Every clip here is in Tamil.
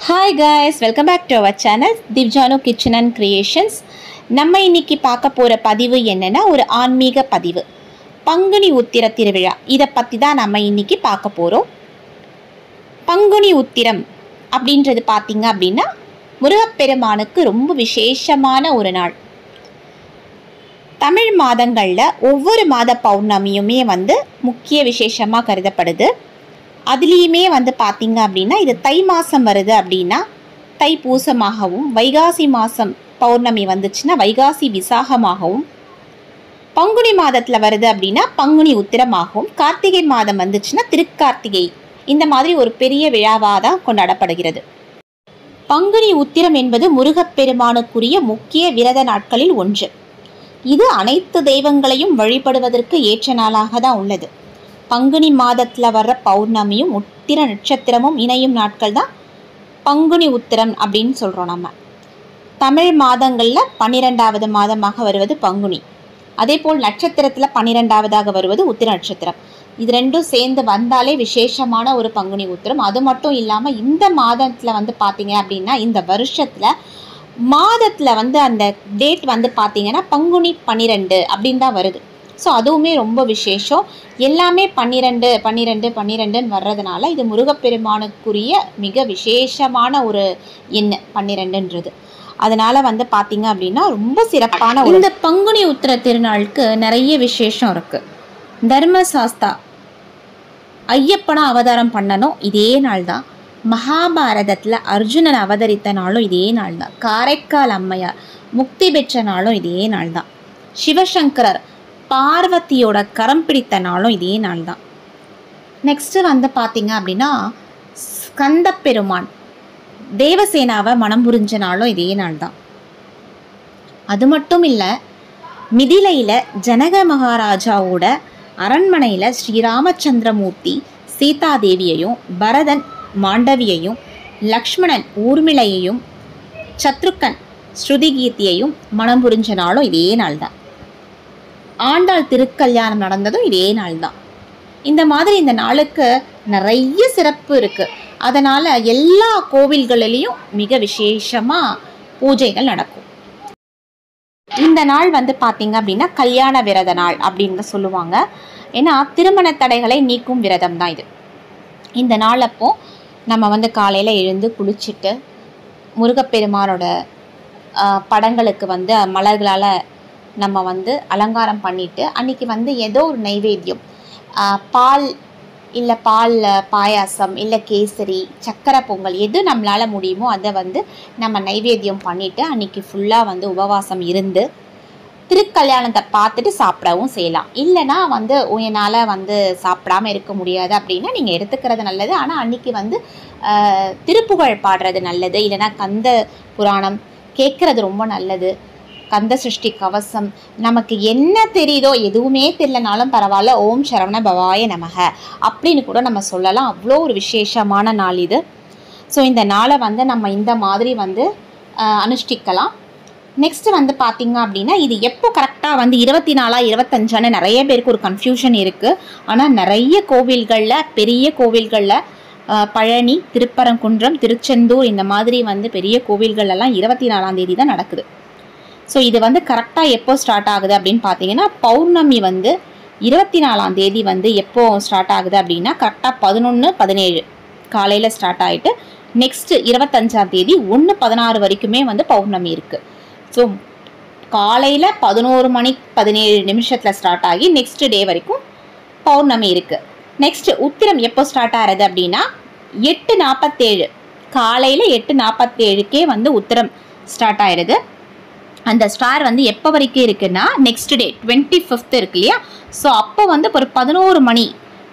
Hi guys, welcome back to our channel Divjanu Kitchen and Creations. நம்ம இன்னைக்கு பார்க்க போற பதிவு என்னன்னா ஒரு ஆன்மீக பதிவு. பங்குனி உத்திர திருவிழா இத பத்தி தான் நம்ம இன்னைக்கு பார்க்க போறோம். பங்குனி உத்திரம் அப்படின்றது பாத்தீங்க அப்படின்னா முருகப்பெருமானுக்கு ரொம்ப விசேஷமான ஒரு நாள். தமிழ் மாதங்கள்ல ஒவ்வொரு மாத பௌர்ணமியுமே முக்கிய விசேஷமா கருதப்படுது. அதுலேயுமே பார்த்தீங்க அப்படின்னா இது தை மாதம் வருது அப்படின்னா தைப்பூசமாகவும், வைகாசி மாதம் பௌர்ணமி வந்துச்சுன்னா வைகாசி விசாகமாகவும், பங்குனி மாதத்தில் வருது அப்படின்னா பங்குனி உத்திரமாகவும், கார்த்திகை மாதம் வந்துச்சுன்னா திருக்கார்த்திகை, இந்த மாதிரி ஒரு பெரிய விழாவாக தான் கொண்டாடப்படுகிறது. பங்குனி உத்திரம் என்பது முருகப்பெருமானுக்குரிய முக்கிய விரத நாட்களில் ஒன்று. இது அனைத்து தெய்வங்களையும் வழிபடுவதற்கு ஏற்ற நாளாக தான் உள்ளது. பங்குனி மாதத்தில் வர்ற பௌர்ணமியும் உத்திர நட்சத்திரமும் இணையும் நாட்கள் தான் பங்குனி உத்திரம் அப்படின்னு சொல்கிறோம். நம்ம தமிழ் மாதங்களில் 12வது மாதமாக வருவது பங்குனி. அதே போல் நட்சத்திரத்தில் 12வதாக வருவது உத்திர நட்சத்திரம். இது ரெண்டும் சேர்ந்து வந்தாலே விசேஷமான ஒரு பங்குனி உத்திரம். அது மட்டும் இல்லாமல் இந்த மாதத்தில் பார்த்தீங்க அப்படின்னா இந்த வருஷத்தில் மாதத்தில் அந்த டேட் பார்த்தீங்கன்னா பங்குனி 12 அப்படின்னு தான் வருது. ஸோ அதுவுமே ரொம்ப விசேஷம். எல்லாமே 12 வர்றதுனால இது முருகப்பெருமானுக்குரிய மிக விசேஷமான ஒரு எண் 12ன்றது. அதனால் பார்த்தீங்க அப்படின்னா ரொம்ப சிறப்பான இந்த பங்குனி உத்திர திருநாளுக்கு நிறைய விசேஷம் இருக்குது. தர்மசாஸ்தா ஐயப்பனை அவதாரம் பண்ணணும் இதே நாள் தான். மகாபாரதத்தில் அர்ஜுனன் அவதரித்த நாளும் இதே நாள் தான். காரைக்கால் அம்மையார் முக்தி பெற்ற நாளும் இதே நாள் தான். சிவசங்கரர் பார்வதியோட கரம் பிடித்த நாளும் இதே நாள் தான். நெக்ஸ்ட்டு பார்த்தீங்க அப்படின்னா ஸ்கந்த பெருமான் தேவசேனாவை மனம் புரிஞ்ச நாளும் இதே நாள் தான். அது மட்டும் இல்லை, மிதிலையில் ஜனக மகாராஜாவோட அரண்மனையில் ஸ்ரீராமச்சந்திரமூர்த்தி சீதாதேவியையும், பரதன் மாண்டவியையும், லக்ஷ்மணன் ஊர்மிளையையும், சத்ருக்கன் ஸ்ருதிகீர்த்தியையும் மனம் புரிஞ்ச நாளும் இதே நாள் தான். ஆண்டாள் திருக்கல்யாணம் நடந்ததும் இதே நாள் தான். இந்த மாதிரி இந்த நாளுக்கு நிறைய சிறப்பு இருக்குது. அதனால் எல்லா கோவில்களிலையும் மிக விசேஷமாக பூஜைகள் நடக்கும். இந்த நாள் பார்த்தீங்க அப்படின்னா கல்யாண விரத நாள் அப்படின்னு சொல்லுவாங்க. ஏன்னா திருமண தடைகளை நீக்கும் விரதம் தான் இது. இந்த நாள் அப்போ நம்ம காலையில் எழுந்து குளிச்சுட்டு முருகப்பெருமானோட படங்களுக்கு மலர்களால் நம்ம அலங்காரம் பண்ணிவிட்டு அன்றைக்கி ஏதோ ஒரு நைவேத்தியம், பால் இல்லை பால் பாயாசம் இல்லை கேசரி, சக்கரை பொங்கல் எது நம்மளால் முடியுமோ அதை நம்ம நைவேத்தியம் பண்ணிவிட்டு அன்றைக்கி ஃபுல்லாக உபவாசம் இருந்து திருக்கல்யாணத்தை பார்த்துட்டு சாப்பிடவும் செய்யலாம். இல்லைனா என்னால் சாப்பிடாமல் இருக்க முடியாது அப்படின்னா நீங்கள் எடுத்துக்கிறது நல்லது. ஆனால் அன்றைக்கி திருப்புகழ் பாடுறது நல்லது. இல்லைனா கந்த புராணம் கேட்குறது ரொம்ப நல்லது. கந்த சிருஷ்டி கவசம், நமக்கு என்ன தெரியுதோ எதுவுமே தெரியலனாலும் பரவாயில்ல, ஓம் சரவண பவாய நமக அப்படின்னு கூட நம்ம சொல்லலாம். அவ்வளோ ஒரு விசேஷமான நாள் இது. ஸோ இந்த நாளை நம்ம இந்த மாதிரி அனுஷ்டிக்கலாம். நெக்ஸ்ட்டு பார்த்தீங்க அப்படின்னா இது எப்போ கரெக்டாக 24 25 நிறைய பேருக்கு ஒரு கன்ஃபியூஷன் இருக்குது. ஆனால் நிறைய கோவில்களில், பெரிய கோவில்களில், பழனி, திருப்பரங்குன்றம், திருச்செந்தூர் இந்த மாதிரி பெரிய கோவில்களெல்லாம் 24ஆம் தேதி தான் நடக்குது. ஸோ இது கரெக்டாக எப்போ ஸ்டார்ட் ஆகுது அப்படின்னு பார்த்தீங்கன்னா பௌர்ணமி 24ஆம் தேதி எப்போ ஸ்டார்ட் ஆகுது அப்படின்னா கரெக்டாக 11:17 காலையில் ஸ்டார்ட் ஆகிட்டு நெக்ஸ்ட்டு 25ஆம் தேதி 1:16 வரைக்குமே பௌர்ணமி இருக்குது. ஸோ காலையில் 11:17 ஸ்டார்ட் ஆகி நெக்ஸ்ட் டே வரைக்கும் பௌர்ணமி இருக்குது. நெக்ஸ்ட்டு உத்திரம் எப்போ ஸ்டார்ட் ஆகிறது அப்படின்னா 8:47 காலையில் 8:47க்கே உத்திரம் ஸ்டார்ட் ஆகிடுது. அந்த ஸ்டார் எப்போ வரைக்கும் இருக்குன்னா நெக்ஸ்ட் டே 25th இருக்கு இல்லையா? ஸோ அப்போ ஒரு 11 மணி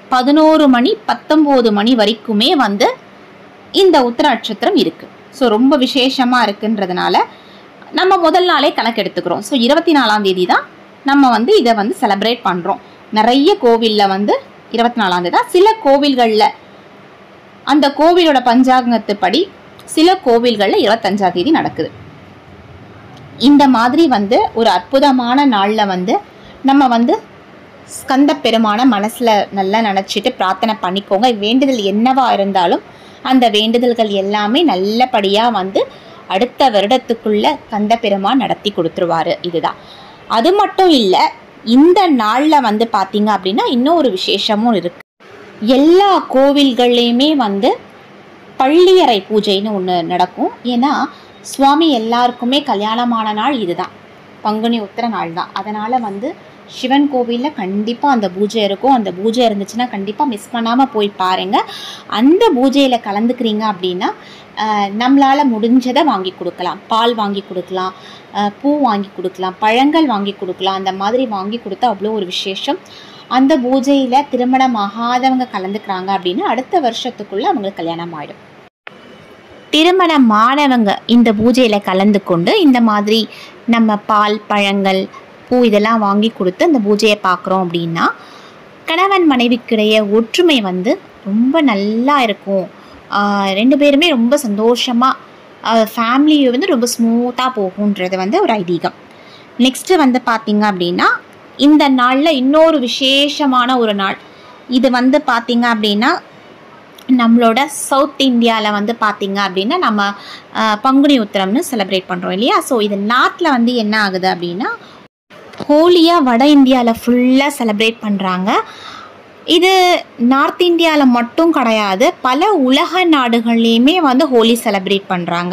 19 மணி வரைக்குமே இந்த உத்திர நட்சத்திரம் இருக்குது. ஸோ ரொம்ப விசேஷமாக இருக்குன்றதுனால நம்ம முதல் நாளே கணக்கு எடுத்துக்கிறோம். ஸோ 24ஆம் தேதி தான் நம்ம இதை செலிப்ரேட் பண்ணுறோம். நிறைய கோவிலில் 24ஆம் தேதி தான். சில கோவில்களில் அந்த கோவிலோட பஞ்சாங்கத்துப்படி சில கோவில்களில் 25ஆம் தேதி நடக்குது. இந்த மாதிரி ஒரு அற்புதமான நாளில் நம்ம ஸ்கந்த பெருமான மனசில் நல்லா நினச்சிட்டு பிரார்த்தனை பண்ணிக்கோங்க. வேண்டுதல் என்னவா இருந்தாலும் அந்த வேண்டுதல்கள் எல்லாமே நல்லபடியாக வந்து அடுத்த வருடத்துக்குள்ளே கந்த பெருமான் நடத்தி கொடுத்துருவாரு. இதுதான். அது மட்டும் இல்லை, இந்த நாளில் வந்து பார்த்திங்க அப்படின்னா இன்னொரு விசேஷமும் இருக்குது. எல்லா கோவில்கள்லேயுமே வந்து பள்ளியறை பூஜைன்னு ஒன்று நடக்கும். ஏன்னா சுவாமி எல்லாருக்குமே கல்யாணமான நாள் இதுதான், பங்குனி உத்திர நாள் தான். அதனால் வந்து சிவன் கோவிலில் கண்டிப்பாக அந்த பூஜை இருக்கும். அந்த பூஜை இருந்துச்சுன்னா கண்டிப்பாக மிஸ் பண்ணாமல் போய் பாருங்கள். அந்த பூஜையில் கலந்துக்கிறீங்க அப்படின்னா நம்மளால் முடிஞ்சதை வாங்கி கொடுக்கலாம். பால் வாங்கி கொடுக்கலாம், பூ வாங்கி கொடுக்கலாம், பழங்கள் வாங்கி கொடுக்கலாம். அந்த மாதிரி வாங்கி கொடுத்தா அவ்வளோ ஒரு விசேஷம். அந்த பூஜையில் திருமணம் ஆகாதவங்க கலந்துக்கிறாங்க அப்படின்னா அடுத்த வருஷத்துக்குள்ளே அவங்களுக்கு கல்யாணம் ஆகிடும். திருமணமானவங்க இந்த பூஜையில் கலந்து கொண்டு இந்த மாதிரி நம்ம பால், பழங்கள், பூ இதெல்லாம் வாங்கி கொடுத்து அந்த பூஜையை பார்க்குறோம் அப்படின்னா கணவன் மனைவிக்கிடையே ஒற்றுமை வந்து ரொம்ப நல்லா இருக்கும். 2 பேருமே ரொம்ப சந்தோஷமாக ஃபேமிலி வந்து ரொம்ப ஸ்மூத்தாக போகுன்றது வந்து ஒரு ஐதீகம். நெக்ஸ்ட்டு வந்து பார்த்திங்க அப்படின்னா இந்த நாளில் இன்னொரு விசேஷமான ஒரு நாள். இது வந்து பார்த்திங்க அப்படின்னா நம்மளோட சவுத் இந்தியாவில் வந்து பார்த்திங்க அப்படின்னா நம்ம பங்குனி உத்திரம்னு செலிப்ரேட் பண்ணுறோம் இல்லையா. ஸோ இது நாட்டில் வந்து என்ன ஆகுது அப்படின்னா ஹோலியாக வட இந்தியாவில் ஃபுல்லாக செலிப்ரேட் பண்ணுறாங்க. இது நார்த் இந்தியாவில் மட்டும் கிடையாது, பல உலக நாடுகள்லேயுமே வந்து ஹோலி செலிப்ரேட் பண்ணுறாங்க.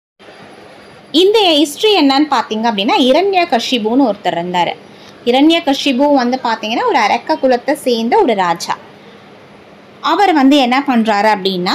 இந்த ஹிஸ்ட்ரி என்னன்னு பார்த்திங்க அப்படின்னா இரண்யகசிபுன்னு ஒருத்தர் இருந்தார். இரண்யகசிபு வந்து பார்த்திங்கன்னா ஒரு அரக்க குலத்தை சேர்ந்த ஒரு ராஜா. அவர் வந்து என்ன பண்ணுறாரு அப்படின்னா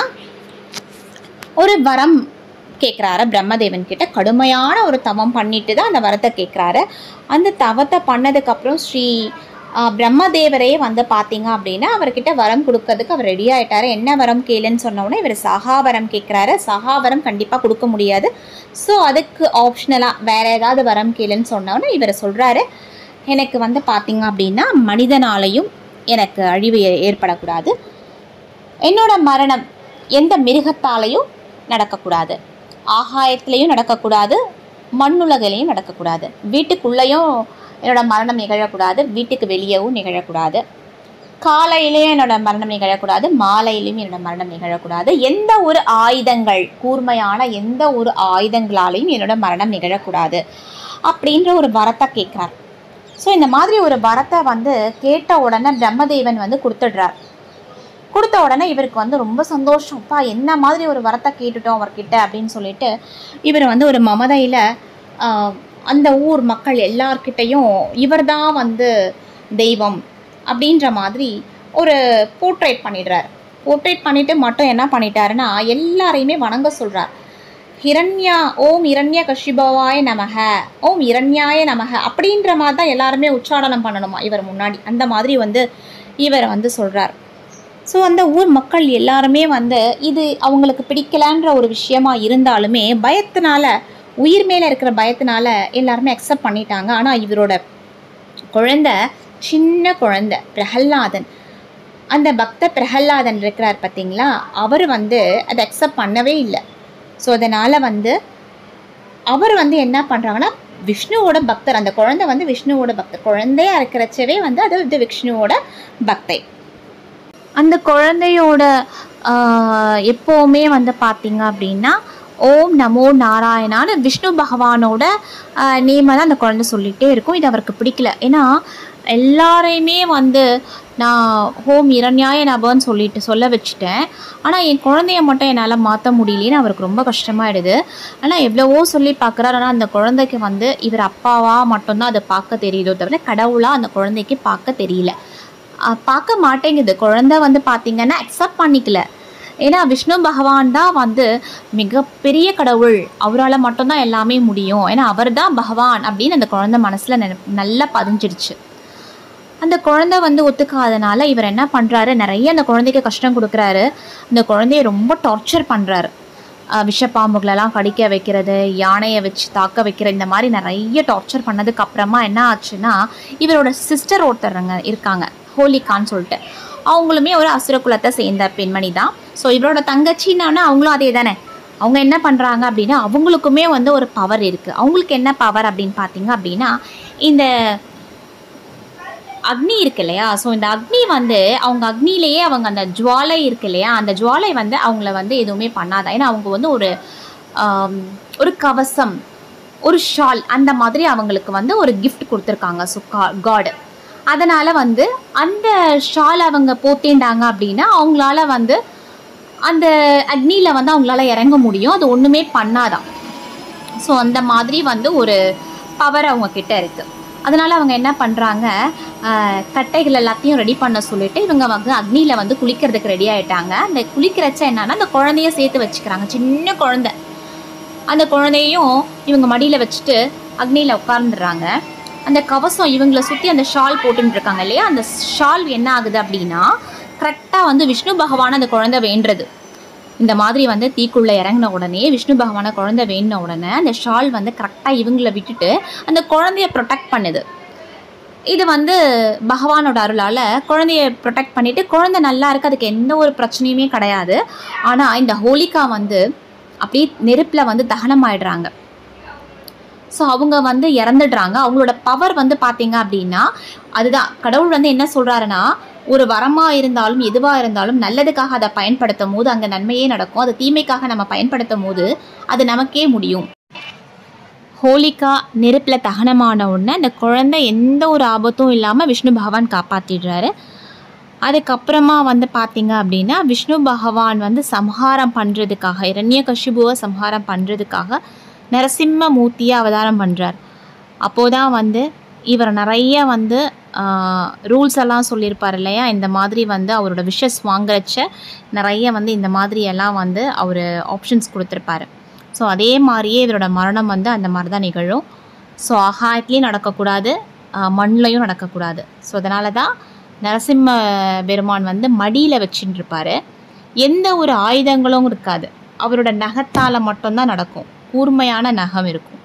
ஒரு வரம் கேட்குறாரு பிரம்மதேவன் கிட்ட. கடுமையான ஒரு தவம் பண்ணிட்டு தான் அந்த வரத்தை கேட்குறாரு. அந்த தவத்தை பண்ணதுக்கப்புறம் ஸ்ரீ பிரம்மதேவரே வந்து பார்த்திங்க அப்படின்னா அவர்கிட்ட வரம் கொடுக்கறதுக்கு அவர் ரெடி ஆகிட்டார். என்ன வரம் கேளுன்னு சொன்னோடனே இவர் சகாவரம் கேட்குறாரு. சகாவரம் கண்டிப்பாக கொடுக்க முடியாது. ஸோ அதுக்கு ஆப்ஷனலாக வேறு ஏதாவது வரம் கேளுன்னு சொன்னோடனே இவர் சொல்கிறாரு, எனக்கு வந்து பார்த்திங்க அப்படின்னா மனிதனாலையும் எனக்கு அழிவு ஏற்படக்கூடாது, என்னோட மரணம் எந்த மிருகத்தாலையும் நடக்கக்கூடாது, ஆகாயத்திலையும் நடக்கக்கூடாது, மண்ணுலகிலையும் நடக்கக்கூடாது, வீட்டுக்குள்ளேயும் என்னோட மரணம் நிகழக்கூடாது, வீட்டுக்கு வெளியவும் நிகழக்கூடாது, காலையிலையும் என்னோட மரணம் நிகழக்கூடாது, மாலையிலையும் என்னோட மரணம் நிகழக்கூடாது, எந்த ஒரு ஆயுதங்கள் கூர்மையான எந்த ஒரு ஆயுதங்களாலையும் என்னோட மரணம் நிகழக்கூடாது அப்படின்ற ஒரு வரத்தை கேட்குறார். ஸோ இந்த மாதிரி ஒரு வரத்தை வந்து கேட்ட உடனே பிரம்மதேவன் வந்து கொடுத்துடுறார். கொடுத்த உடனே இவருக்கு வந்து ரொம்ப சந்தோஷம்ப்பா, என்ன மாதிரி ஒரு வரத்தை கேட்டுட்டோம் அவர்கிட்ட அப்படின்னு சொல்லிட்டு இவர் வந்து ஒரு மமதையில் அந்த ஊர் மக்கள் எல்லார்கிட்டையும் இவர் தான் வந்து தெய்வம் அப்படின்ற மாதிரி ஒரு போர்ட்ரேட் பண்ணிடுறார். போர்ட்ரேட் பண்ணிவிட்டு மட்டும் என்ன பண்ணிட்டாருன்னா எல்லாரையுமே வணங்க சொல்கிறார். ஓம் இரண்ய கஷிபவாய நமக, ஓம் இரண்யாய நமக அப்படின்ற மாதிரி தான் எல்லாருமே உச்சாரணம் பண்ணணுமா இவர் முன்னாடி. அந்த மாதிரி வந்து இவர் வந்து சொல்கிறார். ஸோ அந்த ஊர் மக்கள் எல்லாருமே வந்து இது அவங்களுக்கு பிடிக்கலான்ற ஒரு விஷயமா இருந்தாலுமே பயத்தினால, உயிர் மேலே இருக்கிற பயத்தினால எல்லாருமே அக்செப்ட் பண்ணிட்டாங்க. ஆனால் இவரோட குழந்தை, சின்ன குழந்தை பிரகல்லாதன், அந்த பக்த பிரகல்லாதன் இருக்கிறார் பார்த்தீங்களா, அவர் வந்து அதை அக்செப்ட் பண்ணவே இல்லை. ஸோ அதனால் வந்து அவர் வந்து என்ன பண்ணுறாங்கன்னா விஷ்ணுவோட பக்தர், அந்த குழந்தை வந்து விஷ்ணுவோட பக்தர், குழந்தையாக இருக்கிறச்சவே வந்து அது வந்து விஷ்ணுவோட பக்தை. அந்த குழந்தையோட எப்போவுமே வந்து பார்த்திங்க அப்படின்னா ஓம் நமோ நாராயணான்னு விஷ்ணு பகவானோட நேமை தான் அந்த குழந்தை சொல்லிகிட்டே இருக்கும். இது அவருக்கு பிடிக்கல. ஏன்னா எல்லாரையுமே வந்து நான் ஓம் இரண்யாய நபன்னு சொல்ல வச்சுட்டேன், ஆனால் என் குழந்தைய மட்டும் என்னால் மாற்ற முடியலேன்னு அவருக்கு ரொம்ப கஷ்டமாயிடுது. ஆனால் எவ்வளவோ சொல்லி பார்க்குறாரு. ஆனால் அந்த குழந்தைக்கு வந்து இவர் அப்பாவாக மட்டும்தான் அதை பார்க்க தெரியுதோ தவிர கடவுளாக அந்த குழந்தைக்கு பார்க்க தெரியல, பார்க்க மாட்டேங்குது. குழந்தை வந்து பார்த்திங்கன்னா அக்செப்ட் பண்ணிக்கல. ஏன்னா விஷ்ணு பகவான் தான் வந்து மிகப்பெரிய கடவுள், அவரால் மட்டும்தான் எல்லாமே முடியும், ஏன்னா அவர் தான் பகவான் அப்படின்னு அந்த குழந்தை மனசில் நல்லா பதிஞ்சிடுச்சு. அந்த குழந்தை வந்து ஒத்துக்காதனால இவர் என்ன பண்ணுறாரு, நிறைய அந்த குழந்தைக்கு கஷ்டம் கொடுக்குறாரு. அந்த குழந்தைய ரொம்ப டார்ச்சர் பண்ணுறாரு. விஷப்பாம்புகளெல்லாம் கடிக்க வைக்கிறது, யானையை வச்சு தாக்க வைக்கிற, இந்த மாதிரி நிறைய டார்ச்சர் பண்ணதுக்கு அப்புறமா என்ன ஆச்சுன்னா இவரோட சிஸ்டர் ஒருத்தருங்க இருக்காங்க, ஹோலிகான்னு சொல்லிட்டு, அவங்களுமே ஒரு அசுர குலத்தை சேர்ந்த பெண்மணி தான். ஸோ இவரோட தங்கச்சின்னா அவங்களும் அதே தானே. அவங்க என்ன பண்ணுறாங்க அப்படின்னா அவங்களுக்குமே வந்து ஒரு பவர் இருக்குது. அவங்களுக்கு என்ன பவர் அப்படின்னு பார்த்தீங்க அப்படின்னா இந்த அக்னி இருக்கு இல்லையா, ஸோ இந்த அக்னி வந்து அவங்க அக்னியிலேயே அவங்க அந்த ஜுவாலை இருக்கு இல்லையா, அந்த ஜுவாலை வந்து அவங்கள வந்து எதுவுமே பண்ணாதான். ஏன்னா அவங்க வந்து ஒரு கவசம், ஒரு ஷால் அந்த மாதிரி அவங்களுக்கு வந்து ஒரு கிஃப்ட் கொடுத்துருக்காங்க. ஸோ காடு அதனால் வந்து அந்த ஷால் அவங்க போத்தேண்டாங்க அப்படின்னா அவங்களால வந்து அந்த அக்னியில் வந்து அவங்களால இறங்க முடியும், அது ஒன்றுமே பண்ணாதான். ஸோ அந்த மாதிரி வந்து ஒரு பவர் அவங்கக்கிட்ட இருக்குது. அதனால் அவங்க என்ன பண்ணுறாங்க, கட்டைகள் எல்லாத்தையும் ரெடி பண்ண சொல்லிவிட்டு இவங்க வந்து அக்னியில் வந்து குளிக்கிறதுக்கு ரெடி ஆகிட்டாங்க. அந்த குளிக்கிறச்ச என்னன்னா அந்த குழந்தைய சேர்த்து வச்சுக்கிறாங்க, சின்ன குழந்தை. அந்த குழந்தையும் இவங்க மடியில் வச்சுட்டு அக்னியில் உட்கார்ந்துடுறாங்க. அந்த கவசம் இவங்களை சுற்றி அந்த ஷால் போட்டுருக்காங்க இல்லையா, அந்த ஷால் என்ன ஆகுது அப்படின்னா கரெக்டாக வந்து விஷ்ணு பகவான் அந்த குழந்தை வேண்டுறது. இந்த மாதிரி வந்து தீக்குள்ளே இறங்கின உடனே விஷ்ணு பகவானை குழந்தை வேண்டின உடனே அந்த ஷால் வந்து கரெக்டாக இவங்களை விட்டுட்டு அந்த குழந்தைய ப்ரொடெக்ட் பண்ணுது. இது வந்து பகவானோட அருளால் குழந்தைய ப்ரொடெக்ட் பண்ணிவிட்டு குழந்தை நல்லா இருக்குது, அதுக்கு எந்த ஒரு பிரச்சனையுமே கிடையாது. ஆனால் இந்த ஹோலிகா வந்து அப்படியே நெருப்பில் வந்து தகனமாயிடுறாங்க. ஸோ அவங்க வந்து இறந்துடுறாங்க. அவங்களோட பவர் வந்து பார்த்தீங்க அப்படின்னா அதுதான் கடவுள் வந்து என்ன சொல்கிறாருன்னா, ஒரு வரமாக இருந்தாலும் எதுவாக இருந்தாலும் நல்லதுக்காக அதை பயன்படுத்தும் போது அங்கே நன்மையே நடக்கும். அது தீமைக்காக நம்ம பயன்படுத்தும் போது அது நமக்கே முடியும். ஹோலிகா நெருப்பில் தகனமான உடனே அந்த குழந்தை எந்த ஒரு ஆபத்தும் இல்லாமல் விஷ்ணு பகவான் காப்பாற்றிடுறாரு. அதுக்கப்புறமா வந்து பார்த்தீங்க அப்படின்னா விஷ்ணு பகவான் வந்து சம்ஹாரம் பண்ணுறதுக்காக, இரண்யகசிபுவை சம்ஹாரம் பண்ணுறதுக்காக நரசிம்ம மூர்த்தியாக அவதாரம் பண்ணுறார். அப்போது தான் வந்து இவர் நிறைய வந்து ரூல்ஸ் எல்லாம் சொல்லியிருப்பார் இல்லையா, இந்த மாதிரி வந்து அவரோட விஷஸ் வாங்குறச்ச நிறைய வந்து இந்த மாதிரி எல்லாம் வந்து அவர் ஆப்ஷன்ஸ் கொடுத்துருப்பாரு. ஸோ அதே மாதிரியே இவரோட மரணம் வந்து அந்த மாதிரி தான் நிகழும். ஸோ ஆகாயத்துலேயும் நடக்கக்கூடாது, மண்ணிலையும் நடக்கக்கூடாது. ஸோ அதனால தான் நரசிம்ம பெருமான் வந்து மடியில் வச்சுட்டு இருப்பார். எந்த ஒரு ஆயுதங்களும் இருக்காது, அவரோட நகத்தால் மட்டும்தான் நடக்கும், கூர்மையான நகம் இருக்கும்.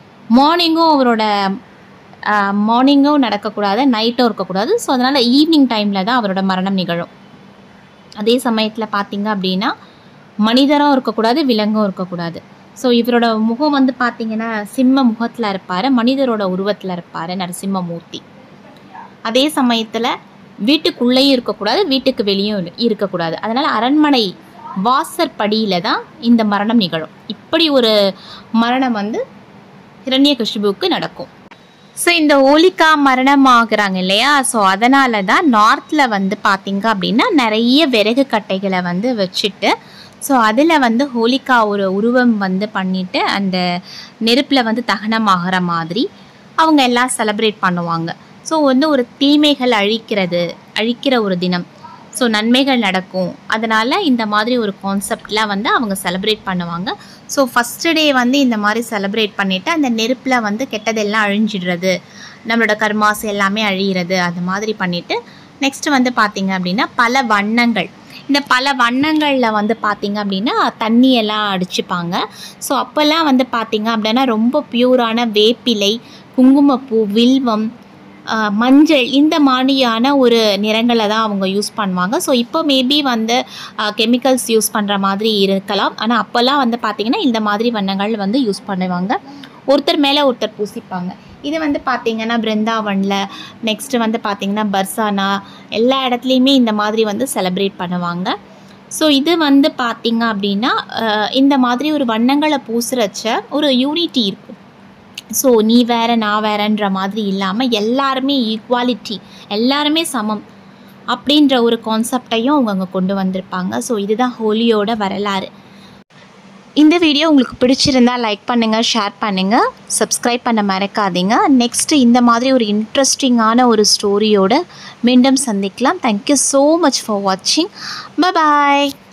மார்னிங்கும் நடக்கக்கூடாது, நைட்டும் இருக்கக்கூடாது. ஸோ அதனால் ஈவினிங் டைமில் தான் அவரோட மரணம் நிகழும். அதே சமயத்தில் பார்த்திங்க அப்படின்னா மனிதரும் இருக்கக்கூடாது, விலங்கும் இருக்கக்கூடாது. ஸோ இவரோட முகம் வந்து பார்த்திங்கன்னா சிம்ம முகத்தில் இருப்பார், மனிதரோட உருவத்தில் இருப்பார் நரசிம்ம மூர்த்தி. அதே சமயத்தில் வீட்டுக்குள்ளேயும் இருக்கக்கூடாது, வீட்டுக்கு வெளியும் இருக்கக்கூடாது. அதனால் அரண்மனை வாசற்படியில் தான் இந்த மரணம் நிகழும். இப்படி ஒரு மரணம் வந்து ஹிரண்யகசிபுவுக்கு நடக்கும். ஸோ இந்த ஹோலிகா மரணம் ஆகுறாங்க இல்லையா, ஸோ அதனால தான் நார்த்தில் வந்து பார்த்திங்க அப்படின்னா நிறைய விறகு கட்டைகளை வந்து வச்சுட்டு ஸோ அதில் வந்து ஹோலிகா ஒரு உருவம் வந்து பண்ணிவிட்டு அந்த நெருப்பில் வந்து தகனமாகிற மாதிரி அவங்க எல்லாம் செலிப்ரேட் பண்ணுவாங்க. ஸோ வந்து ஒரு தீமைகள் அழிக்கிற ஒரு தினம், ஸோ நன்மைகள் நடக்கும். அதனால் இந்த மாதிரி ஒரு கான்செப்டில் வந்து அவங்க செலிப்ரேட் பண்ணுவாங்க. ஸோ ஃபஸ்ட்டு டே வந்து இந்த மாதிரி செலிப்ரேட் பண்ணிவிட்டு அந்த நெருப்பில் வந்து கெட்டதெல்லாம் அழிஞ்சிடுறது, நம்மளோட கர்மாஸ் எல்லாமே அழிகிறது, அது மாதிரி பண்ணிவிட்டு நெக்ஸ்ட்டு வந்து பார்த்திங்க அப்படின்னா பல வண்ணங்கள், இந்த பல வண்ணங்களில் வந்து பார்த்திங்க அப்படின்னா தண்ணியெல்லாம் அடிச்சுப்பாங்க. ஸோ அப்போல்லாம் வந்து பார்த்திங்க அப்படின்னா ரொம்ப பியூரான வேப்பிலை, குங்குமப்பூ, வில்வம், மஞ்சள் இந்த மாதிரியான ஒரு நிறங்களை தான் அவங்க யூஸ் பண்ணுவாங்க. ஸோ இப்போ மேபி வந்து கெமிக்கல்ஸ் யூஸ் பண்ணுற மாதிரி இருக்கலாம், ஆனால் அப்போல்லாம் வந்து பார்த்திங்கன்னா இந்த மாதிரி வண்ணங்கள் வந்து யூஸ் பண்ணுவாங்க. ஒருத்தர் மேலே ஒருத்தர் பூசிப்பாங்க. இது வந்து பார்த்திங்கன்னா பிருந்தாவனில், நெக்ஸ்ட்டு வந்து பார்த்திங்கன்னா பர்சானா, எல்லா இடத்துலையுமே இந்த மாதிரி வந்து செலிப்ரேட் பண்ணுவாங்க. ஸோ இது வந்து பார்த்திங்க அப்படின்னா இந்த மாதிரி ஒரு வண்ணங்களை பூசுகிறச்ச ஒரு யூனிட்டி இருக்கும். ஸோ நீ வேறு நான் வேறன்ற மாதிரி இல்லாமல் எல்லாருமே ஈக்குவாலிட்டி, எல்லாருமே சமம் அப்படின்ற ஒரு கான்செப்டையும் அவங்க அங்கே கொண்டு வந்திருப்பாங்க. ஸோ இதுதான் ஹோலியோட வரலாறு. இந்த வீடியோ உங்களுக்கு பிடிச்சிருந்தால் லைக் பண்ணுங்கள், ஷேர் பண்ணுங்கள், சப்ஸ்கிரைப் பண்ண மறக்காதீங்க. நெக்ஸ்ட்டு இந்த மாதிரி ஒரு இன்ட்ரெஸ்டிங்கான ஒரு ஸ்டோரியோடு மீண்டும் சந்திக்கலாம். தேங்க்யூ ஸோ மச் ஃபார் வாட்சிங். பாய்.